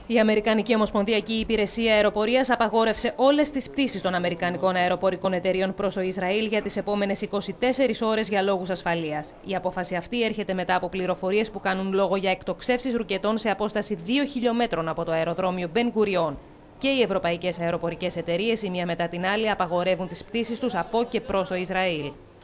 Η Αμερικανική Ομοσπονδιακή Υπηρεσία Αεροπορίας απαγόρευσε όλες τις πτήσεις των αμερικανικών αεροπορικών εταιρείων προς το Ισραήλ για τις επόμενες 24 ώρες για λόγους ασφαλείας. Η απόφαση αυτή έρχεται μετά από πληροφορίες που κάνουν λόγο για εκτοξεύσεις ρουκετών σε απόσταση 2 χιλιόμετρων από το αεροδρόμιο Μπεν Γκουριόν. Και οι ευρωπαϊκές αεροπορικές εταιρείες, η μία μετά την άλλη, απαγορεύουν τις πτήσεις τους από και προς το Ισραήλ.